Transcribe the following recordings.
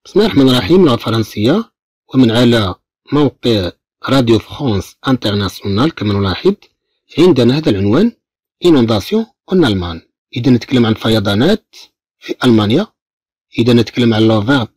بسم الله الرحمن الرحيم. لغة فرنسية، ومن على موقع راديو فرانس انترناسيونال. كما نلاحظ عندنا هذا العنوان inondation en Allemagne. إذا نتكلم عن فيضانات في ألمانيا. إذا نتكلم عن لو فيرب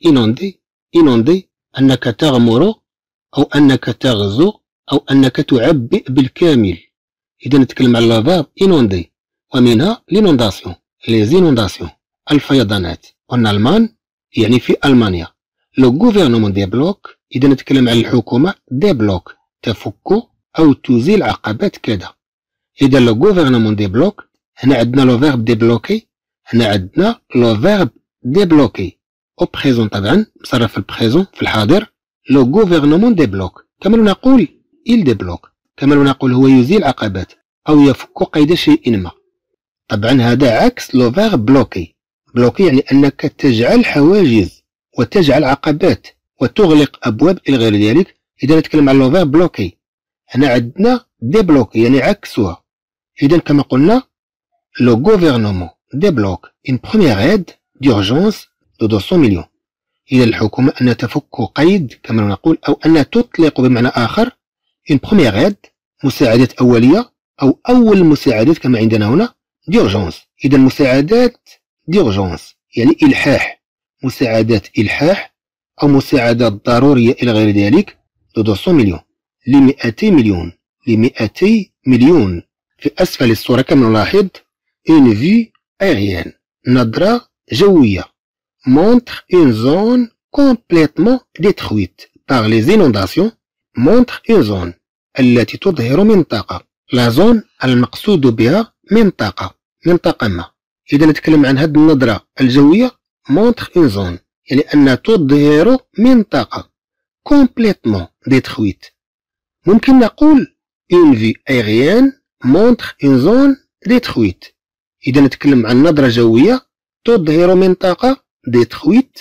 inonder أنك تغمر أو أنك تغزو أو أنك تعبئ بالكامل. إذا نتكلم عن لو فيرب inonder ومنها l'inondation les inondations الفيضانات en Allemagne يعني في ألمانيا. لو غوفرنمون دي بلوك، إذا نتكلم عن الحكومة دي بلوك تفك أو تزيل عقبات كذا. إذا لو غوفرنمون دي بلوك هنا عندنا لو فيرب ديبلوكي، هنا عندنا لو فيرب ديبلوكي أو بريزون، طبعا مصرف في البريزون في الحاضر. لو غوفرنمون دي بلوك كما نقول إل ديبلوك، كما نقول هو يزيل عقبات أو يفك قيد شيء ما. طبعا هذا عكس لو فيرب بلوكي. بلوكي يعني أنك تجعل حواجز وتجعل عقبات وتغلق أبواب إلى غير ذلك. إذا نتكلم عن لو فيرب بلوكي هنا عندنا ديبلوكي يعني عكسها. إذا كما قلنا لو غوفرنمون ديبلوك إن بروميير ايد ديورجونس دو 200 مليون. إذا الحكومة أن تفك قيد كما نقول أو أن تطلق بمعنى آخر إن بروميير ايد مساعدات أولية أو أول مساعدات كما عندنا هنا ديورجونس. إذا مساعدات ديورجونس يعني إلحاح، مساعدات إلحاح أو مساعدات ضرورية إلى غير ذلك دو 200 مليون ل 200 مليون ل 200 مليون. في أسفل الصورة كما نلاحظ une vue aérienne نظرة جوية montre une zone complètement détruite par les inondations. montre une zone التي تظهر منطقة. la zone المقصود بها منطقة ما. إذا نتكلم عن هذه النظرة الجوية montre une zone يعني أن تظهر منطقة complètement détruite. ممكن نقول une vue aérienne montre une zone détruite. إذا نتكلم عن نظرة جوية تظهر منطقة détruite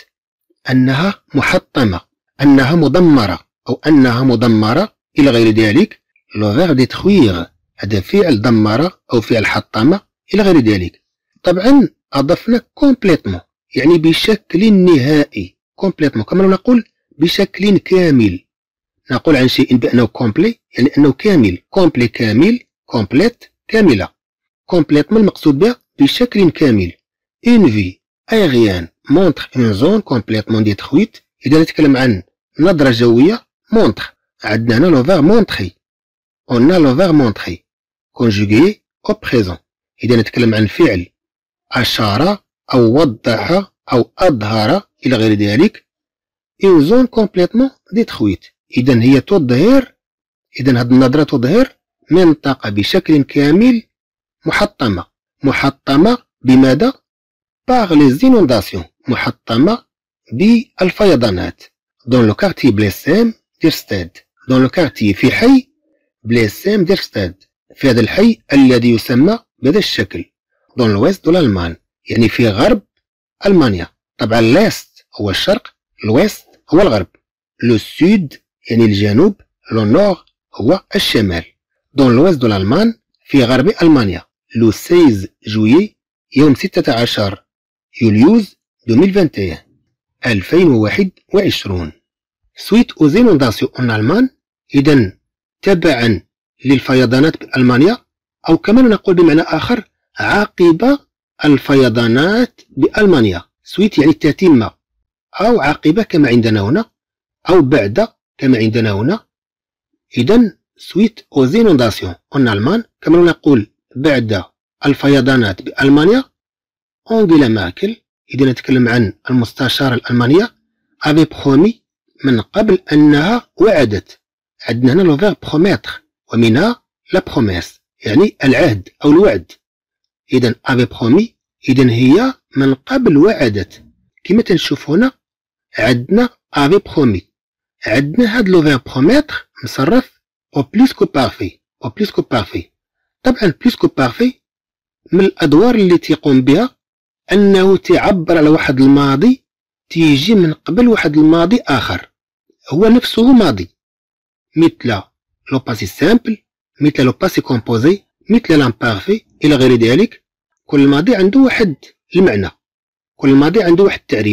أنها محطمة، أنها مدمرة أو أنها مدمرة إلى غير ذلك. لو فيرب détruire هذا فعل دمر أو فعل حطمة إلى غير ذلك. طبعا أضفنا complètement يعني بشكل نهائي. complètement كما نقول بشكل كامل. نقول عن شيء بأنه complet يعني أنه كامل. complet كامل، complète كاملة. complètement المقصود بها بشكل كامل. une vue aérienne montre une zone complètement détruite. إذا نتكلم عن نظرة جوية montre عندنا هنا لو فيرب montrer. on a le verbe montrer conjugué au présent. إذا نتكلم عن فعل أشار أو وضح أو أظهر إلى غير ذلك. une zone complètement détruite إذا هي تظهر، إذا هذه النظرة تظهر منطقة بشكل كامل محطمة. محطمة بماذا؟ par les inondations محطمة بالفيضانات. dans le quartier Blessem d'Erstad dans le quartier في حي بليسام ديرستاد في هذا الحي الذي يسمى بهذا الشكل dans l'ouest de l'Allemagne يعني في غرب ألمانيا. طبعا l'est هو الشرق، l'ouest هو الغرب، le sud يعني الجنوب، le nord هو الشمال. dans l'ouest de l'Allemagne في غرب ألمانيا le 16 juillet يوم 16 يوليوز 2021 suite aux inondations en Allemagne. إذا تبعا للفيضانات بألمانيا أو كما نقول بمعنى آخر عقب الفيضانات بألمانيا. سويت يعني تتم أو عقب كما عندنا هنا أو بعد كما عندنا هنا. إذا سويت أو زينونداسيون أون ألمان كما نقول بعد الفيضانات بألمانيا. أنغيلا ميركل إذا نتكلم عن المستشارة الألمانية أفي برومي من قبل أنها وعدت. عندنا هنا لو فيرب بروميتر ومنها لا بروميس يعني العهد أو الوعد. إذا أفي برومي إذا هي من قبل وعدت. كما تنشوف هنا عندنا أفي برومي، عندنا هاد لو فيرب بروميتر مصرف أو بليس كو بارفي أو بليس كو بارفي. طبعا بليس كو بارفي من الأدوار اللي تيقوم بها أنه تعبر على واحد الماضي تيجي من قبل واحد الماضي آخر هو نفسه ماضي، مثل لو باسي سامبل، مثل لو باسي كومبوزي، مثل لامبارفي إلى غير ذلك. كل ماضي عنده واحد المعنى، كل ماضي عنده واحد التعريف.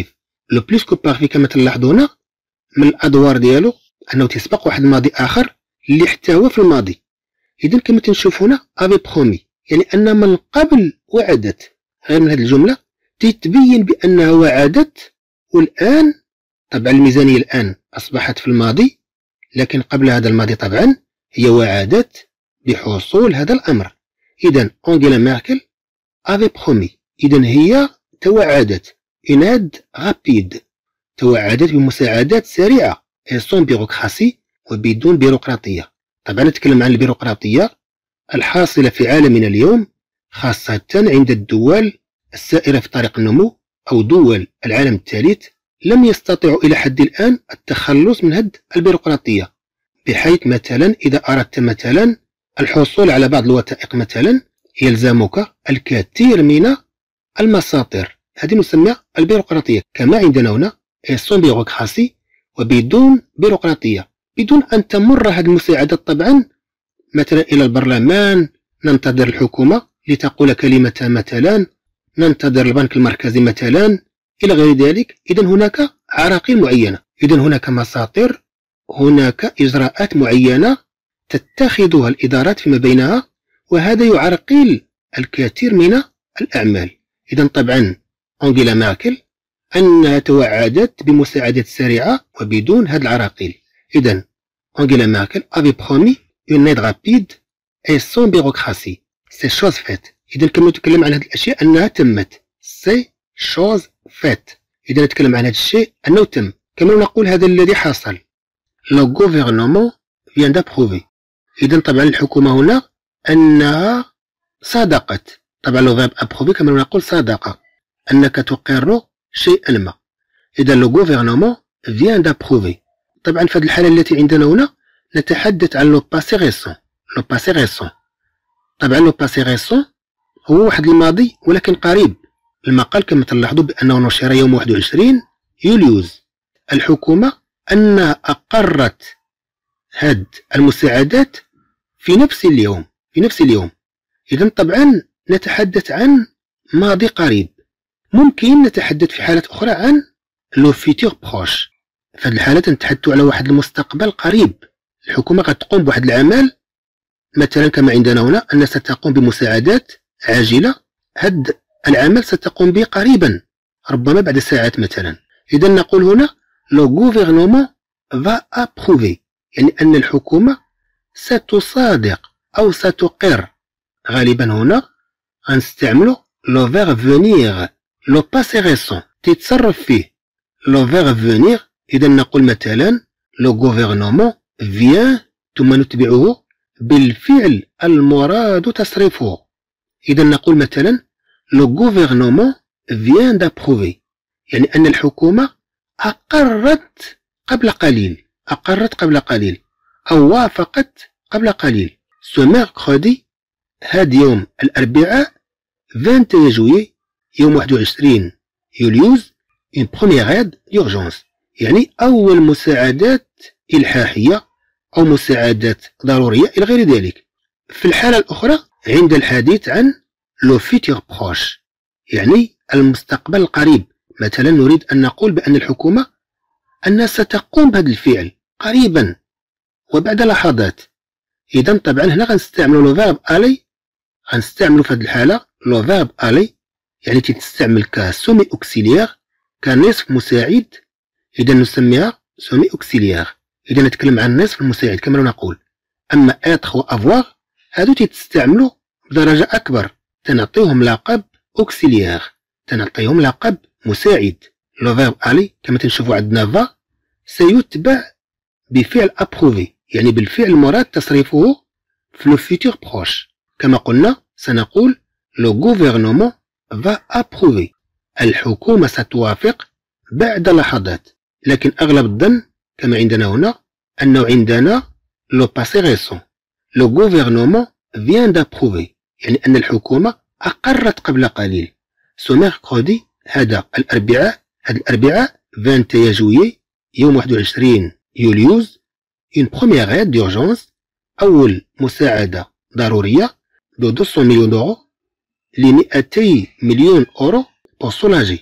لو بلوس كو بارفي كما تلاحظوا هنا من الادوار ديالو انه تسبق واحد الماضي اخر اللي حتى هو في الماضي. اذا كما تنشوف هنا افي برومي يعني ان من قبل وعدت. غير من هذه الجمله تتبين بانها وعدت، والان طبعا الميزانيه الان اصبحت في الماضي، لكن قبل هذا الماضي طبعا هي وعدت بحصول هذا الامر. اذا أنجيلا ميركل افي برومي، اذا هي توعدت une aide rapide، توعدت بمساعدات سريعه et sans bureaucratie وبدون بيروقراطيه. طبعا نتكلم عن البيروقراطيه الحاصله في عالمنا اليوم، خاصه عند الدول السائره في طريق النمو او دول العالم الثالث لم يستطيعوا الى حد الان التخلص من هذه البيروقراطيه، بحيث مثلا اذا اردت مثلا الحصول على بعض الوثائق مثلا يلزمك الكثير من المساطر، هذه نسميها البيروقراطيه. كما عندنا هنا سون بيروقراسي وبدون بيروقراطيه، بدون ان تمر هذه المساعدات طبعا مثلا الى البرلمان، ننتظر الحكومه لتقول كلمه مثلا، ننتظر البنك المركزي مثلا الى غير ذلك. اذا هناك عراقيل معينه، اذا هناك مساطر، هناك اجراءات معينه تتخذها الادارات فيما بينها، وهذا يعرقل الكثير من الاعمال. اذا طبعا أنجيلا ميركل أنها توعدت بمساعدات سريعة وبدون هذه العراقيل. إذا أنجيلا ميركل avait promis une aide rapide et sans bureaucratie. C'est chose faite. إذا كما نتكلم عن هذه الأشياء أنها تمت. C'est chose faite. إذا نتكلم عن هذا الشيء أنه تم. كما نقول هذا الذي حصل. Le gouvernement vient d'approuver. إذا طبعا الحكومة هنا أنها صادقت. طبعا لو verbe approuver كما نقول صادقة، أنك تقر شيئا ما. إذا لو gouvernement vient d'approuver. طبعا في هذه الحالة التي عندنا هنا نتحدث عن لو باسي ريسون. لو باسي ريسون طبعا لو باسي ريسون هو واحد الماضي ولكن قريب. المقال كما تلاحظوا بأنه نشر يوم 21 يوليوز. الحكومة أنها أقرت هاد المساعدات في نفس اليوم، في نفس اليوم. إذا طبعا نتحدث عن ماضي قريب. ممكن نتحدث في حالات أخرى عن لو فيتور بروش. في هذه الحالات نتحدث على واحد المستقبل قريب. الحكومة قد تقوم بواحد العمل مثلا كما عندنا هنا أن ستقوم بمساعدات عاجلة، هذا العمل ستقوم به قريبا ربما بعد ساعات مثلا. إذا نقول هنا لو غوفرنمون فا أبروفي، يعني أن الحكومة ستصادق أو ستقر. غالبا هنا غنستعملو لو فيرب فونيغ، لو باسي ريسون تتصرف فيه لو فيرب فونيغ. إذا نقول مثلا لو غوفرنمون فيان ثم نتبعه بالفعل المراد تصريفه. إذا نقول مثلا لو غوفرنمون فيان دابروفي، يعني أن الحكومة أقرت قبل قليل، أقرت قبل قليل أو وافقت قبل قليل. سو ميركودي، هذا يوم الأربعاء 21 جويي، يوم 21 يوليوز، une première aide d'urgence، يعني أول مساعدات إلحاحية أو مساعدات ضرورية إلى غير ذلك. في الحالة الأخرى عند الحديث عن لو فيتور بروش، يعني المستقبل القريب. مثلا نريد أن نقول بأن الحكومة أنها ستقوم بهذا الفعل قريبا وبعد لحظات. إذا طبعا هنا غنستعملوا لو فيرب ألي، غنستعملوا في هذه الحالة لو فيرب ألي، يعني تستعمل كسومي أوكسيليير، كنصف مساعد. إذا نسميها سومي أوكسيليير. إذا نتكلم عن نصف المساعد كما نقول. أما إتر و أفواغ هادو تستعملوا بدرجة أكبر، تنعطيهم لقب أوكسيليير، تنعطيهم لقب مساعد. لو فيرب ألي كما تنشوفوا عندنا فا سيتبع بفعل أبروفي، يعني بالفعل المراد تصريفه في لو فيتور بروش. كما قلنا سنقول لو غوفرنمون فا أبروفي، الحكومة ستوافق بعد لحظات. لكن أغلب الظن كما عندنا هنا أنه عندنا لو باسي ريسون، لو غوفرنمون فيان دابروفي، يعني أن الحكومة أقرت قبل قليل. سو ميركودي، هذا الأربعاء، هذا الأربعاء 21 جويي، يوم 21 يوليوز، une première aide d'urgence، أول مساعدة ضرورية دو 200 مليون دورو ل 200 مليون أورو pour soulager.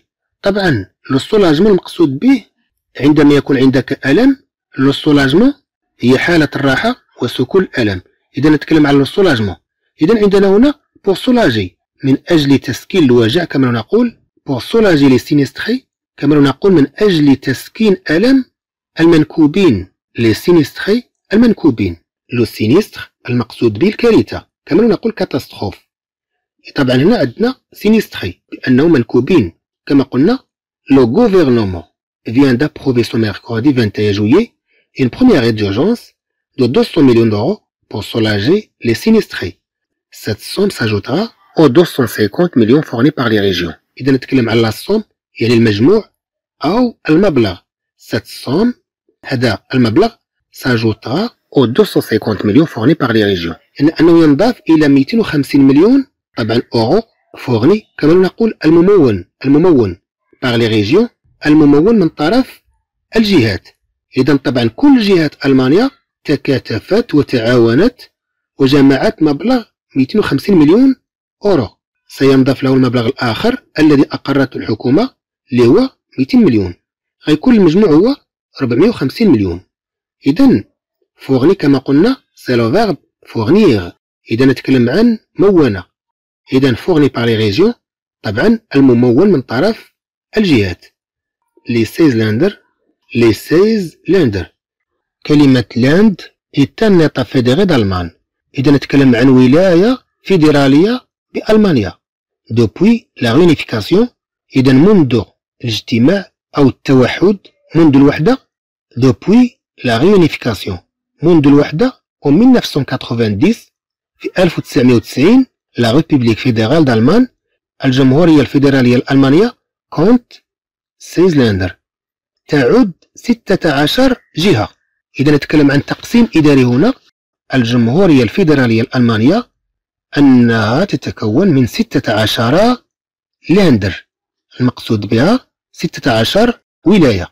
طبعا لو سولاجمون المقصود به عندما يكون عندك ألم، لو سولاجمون هي حالة الراحة وسكون الألم. إذا نتكلم عن لو سولاجمون، إذا عندنا هنا بور سولاجي من أجل تسكين الوجع كما نقول، بور سولاجي لي سينيستخي كما نقول من أجل تسكين ألم المنكوبين، لي سينيستخي المنكوبين. لو سينيستر المقصود به الكارثة كما نقول كاتاستروف. طبعا هنا عندنا سينيستخي بأنهم منكوبين كما قلنا. لو gouvernement vient d'approuver ce mercredi 21 juillet une première aide d'urgence de 200 millions d'euros pour soulager les sinistrés. Cette somme s'ajoutera aux 250 millions fournis par les régions. إذا نتكلم على الصوم يعني المجموع أو المبلغ. Cette somme هذا المبلغ s'ajoutera aux 250 millions fournis par les régions. يعني أنه ينضاف إلى 250 مليون طبعا أورو فورني كما نقول الممون par les régions، الممون من طرف الجهات. إذا طبعا كل جهات ألمانيا تكاتفت وتعاونت وجمعت مبلغ 250 مليون أورو. سينضاف له المبلغ الآخر الذي أقرته الحكومة اللي هو 200 مليون، غيكون المجموع هو 450 مليون. إذا فورني كما قلنا سي لو فيرب فورنيغ، إذا نتكلم عن مونة. إذا فورني بار لي ريجيون طبعا الممون من طرف الجهات. لي 16 لاندر. كلمة لاند est un état fédéré d'Allemagne. إذا نتكلم عن ولاية فيدرالية بألمانيا. depuis la réunification، إذا منذ الاجتماع أو التوحد، منذ الوحدة. depuis la réunification، منذ الوحدة. و 1990 في 1990 la République fédérale d'Allemagne، الجمهورية الفيدرالية الألمانية كونت 16 لاندر، تعد 16 جهة. إذا نتكلم عن تقسيم إداري هنا، الجمهورية الفيدرالية الألمانية أنها تتكون من 16 لاندر، المقصود بها 16 ولاية.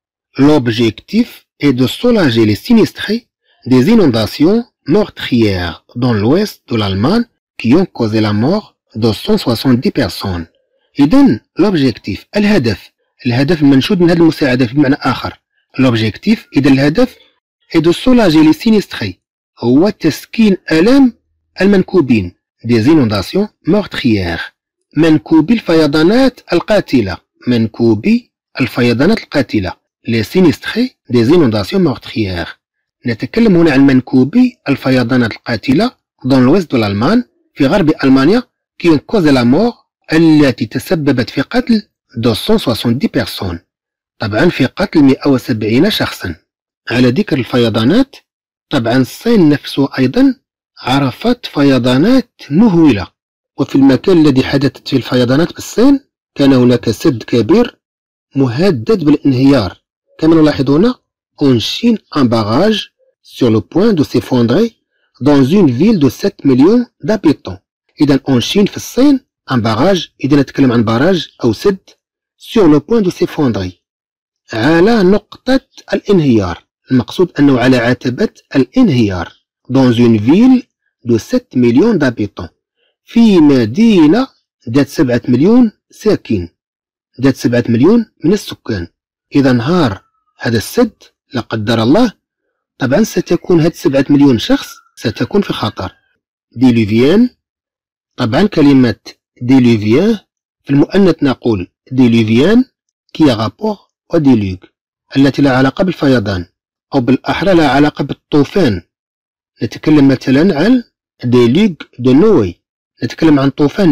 L'objectif est de soulager les sinistrés des inondations meurtrières dans l'ouest de l'Allemagne qui ont causé la mort de 170 personnes. إذن l'objectif الهدف المنشود من هذه المساعدة بمعنى آخر. l'objectif إذا الهدف est de soulager les sinistrés، هو تسكين آلام المنكوبين des inondations meurtrières، منكوبي الفيضانات القاتلة، منكوبي الفيضانات القاتلة les sinistrés des inondations meurtrières. نتكلم هنا عن منكوبي الفيضانات القاتلة dans l'ouest de l'Allemagne، في غرب ألمانيا، qui ont causé la mort التي تسببت في قتل 270 personnes، طبعا في قتل 170 شخصا. على ذكر الفيضانات، طبعا الصين نفسه أيضا عرفت فيضانات مهولة، وفي المكان الذي حدثت فيه الفيضانات بالصين كان هناك سد كبير مهدد بالانهيار. كما نلاحظ هنا on chine un barrage sur le point de s'effondrer dans une ville de 7 millions d'habitants. إذا on chine في الصين un barrage، إذا نتكلم عن باراج أو سد sur le point de s'effondrer، على نقطة الانهيار، المقصود أنه على عتبة الانهيار. dans une ville de 7 millions d'habitants، في مدينة ذات 7 مليون ساكن، ذات 7 مليون من السكان. إذا انهار هذا السد لا قدر الله، طبعا ستكون هاد 7 مليون شخص ستكون في خطر. ديلوفيان، طبعا كلمة ديلوفيان في المؤنث نقول ديلوفيان كي رابور أو ديلوغ، التي لا علاقة بالفيضان، أو بالأحرى لا علاقة بالطوفان. نتكلم مثلا عن ديلوغ دو نوي، نتكلم عن طوفان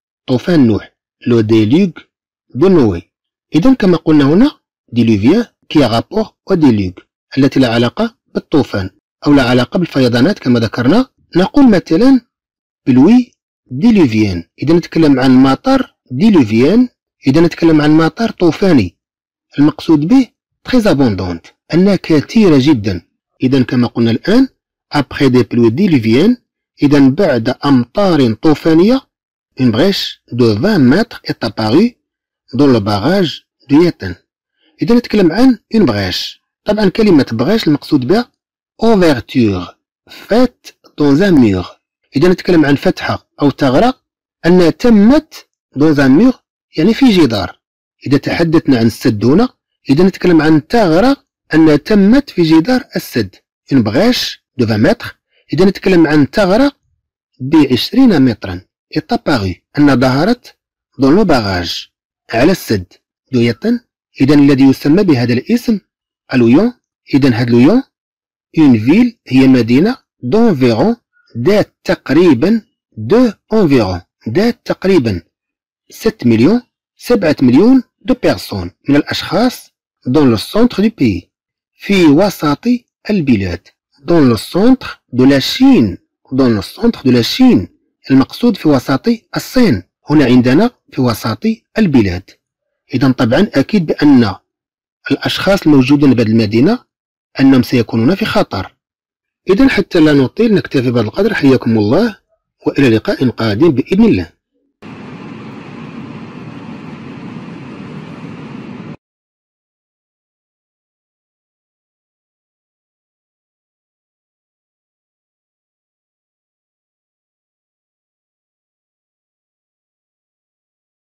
نوح، لو ديلوغ دو نوي. إذا كما قلنا هنا ديلوفيان كي رابور أو ديلوغ، التي لا علاقة بالطوفان أو لا علاقة بالفيضانات كما ذكرنا. نقول مثلا بلوي ديلوفيان، إذا نتكلم عن مطر ديلوفيان، إذا نتكلم عن مطر طوفاني، المقصود به très abondante، أنها كثيرة جدا. إذا كما قلنا الآن après des pluies diluviennes، إذا بعد أمطار طوفانية une brèche de 20 mètres est apparue dans le barrage de Yeten. إذا نتكلم عن une brèche، طبعا كلمة brèche المقصود بها ouverture faite dans un mur، إذا نتكلم عن فتحة أو ثغرة أنها تمت dans un mur يعني في جدار. إذا تحدثنا عن السد هنا إذا نتكلم عن ثغرة أنها تمت في جدار السد، إن بغاش دو 20 متر. إذا نتكلم عن ثغرة ب20 مترا إطاباغي أنها ظهرت دون لو باغاج على السد دوية. إذا الذي يسمى بهذا الاسم الويون. إذا هاد لويون اون فيل هي مدينة دونفيرون ذات تقريبا ذات تقريبا 7 مليون دو بيرسون من الأشخاص دون لو سونتر دو بيي في وسط البلاد. دون لو سونتر دو لا شين المقصود في وسط الصين، هنا عندنا في وسط البلاد. إذا طبعا أكيد بأن الأشخاص الموجودين بهذه المدينة أنهم سيكونون في خطر. إذا حتى لا نطيل نكتفي بهذا القدر. حياكم الله وإلى لقاء قادم بإذن الله.